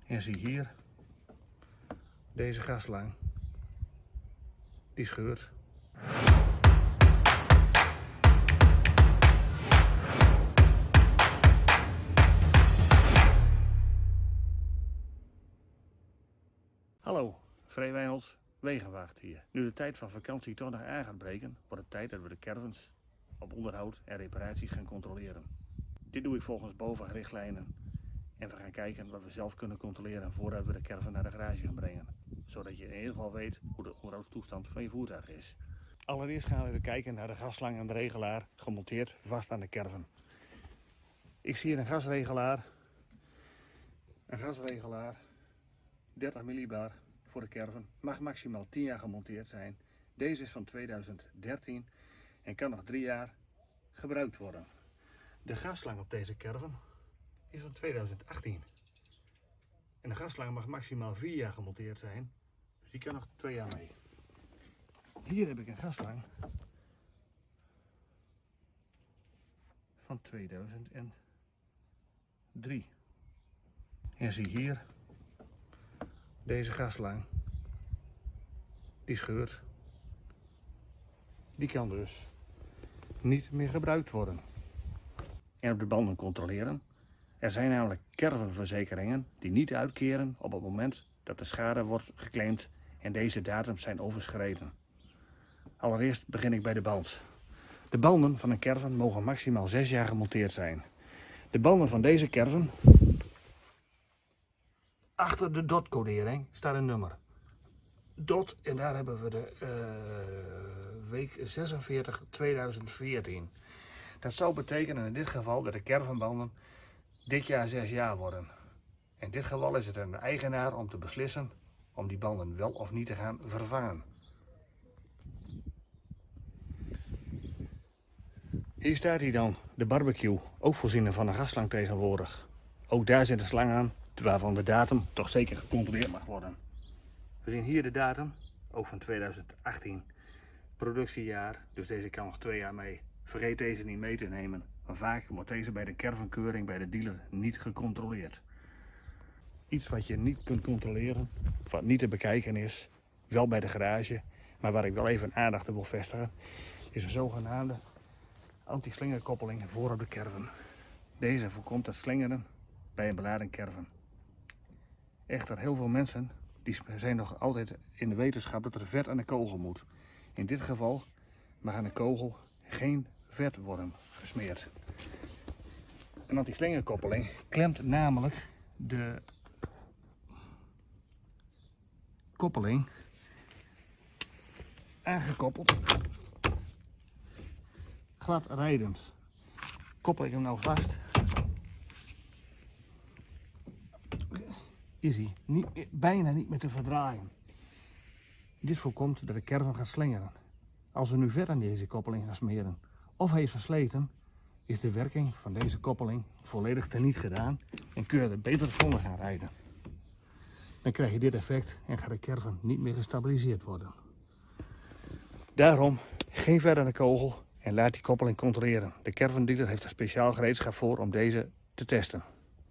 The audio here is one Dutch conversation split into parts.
En zie hier, deze gasslang, die scheurt. Hallo, Free Wijnolds, Wegenwacht hier. Nu de tijd van vakantie toch nog aan gaat breken, wordt het tijd dat we de caravans op onderhoud en reparaties gaan controleren. Dit doe ik volgens BOVAG-richtlijnen en we gaan kijken wat we zelf kunnen controleren voordat we de caravan naar de garage gaan brengen. Zodat je in ieder geval weet hoe de onderhoudstoestand van je voertuig is. Allereerst gaan we even kijken naar de gasslang en de regelaar gemonteerd vast aan de caravan. Ik zie hier een gasregelaar. 30 millibar voor de caravan. Mag maximaal 10 jaar gemonteerd zijn. Deze is van 2013 en kan nog 3 jaar gebruikt worden. De gasslang op deze caravan is van 2018. En de gasslang mag maximaal 4 jaar gemonteerd zijn. Dus die kan nog 2 jaar mee. Hier heb ik een gasslang van 2003. En zie hier, deze gasslang, die scheurt. Die kan dus niet meer gebruikt worden. En op de banden controleren. Er zijn namelijk caravanverzekeringen die niet uitkeren op het moment dat de schade wordt geclaimd en deze datums zijn overschreden. Allereerst begin ik bij de band. De banden van een caravan mogen maximaal 6 jaar gemonteerd zijn. De banden van deze caravan, achter de DOT-codering staat een nummer. DOT, en daar hebben we de week 46 2014. Dat zou betekenen in dit geval dat de caravanbanden dit jaar 6 jaar worden. In dit geval is het aan de eigenaar om te beslissen om die banden wel of niet te gaan vervangen. Hier staat hij dan, de barbecue, ook voorzien van een gasslang tegenwoordig. Ook daar zit een slang aan, waarvan de datum toch zeker gecontroleerd mag worden. We zien hier de datum, ook van 2018, productiejaar, dus deze kan nog 2 jaar mee. Vergeet deze niet mee te nemen, maar vaak wordt deze bij de caravankeuring bij de dealer niet gecontroleerd. Iets wat je niet kunt controleren, wat niet te bekijken is, wel bij de garage, maar waar ik wel even aandacht op wil vestigen, is een zogenaamde anti-slingerkoppeling voor op de caravan. Deze voorkomt het slingeren bij een beladen caravan. Echter, heel veel mensen die zijn nog altijd in de wetenschap dat er vet aan de kogel moet. In dit geval mag aan de kogel geen vet worden gesmeerd. Een anti-slingerkoppeling klemt namelijk de koppeling aangekoppeld, glad rijdend. Koppel ik hem nou vast, is hij bijna niet meer te verdraaien. Dit voorkomt dat de caravan gaat slingeren. Als we nu vet aan deze koppeling gaan smeren of hij is versleten, is de werking van deze koppeling volledig teniet gedaan en kun je er beter zonder gaan rijden. Dan krijg je dit effect en gaat de caravan niet meer gestabiliseerd worden. Daarom geen vet aan de kogel en laat die koppeling controleren. De caravan dealer heeft er speciaal gereedschap voor om deze te testen.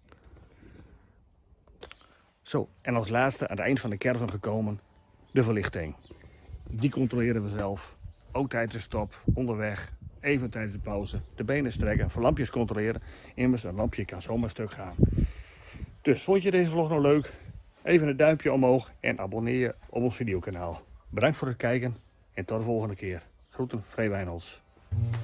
Zo, en als laatste aan het eind van de caravan gekomen, de verlichting. Die controleren we zelf. Ook tijdens de stop, onderweg, even tijdens de pauze, de benen strekken, voor lampjes controleren. Immers, een lampje kan zomaar stuk gaan. Dus vond je deze vlog nou leuk? Even een duimpje omhoog en abonneer je op ons videokanaal. Bedankt voor het kijken en tot de volgende keer. Groeten, Free Wijnolds.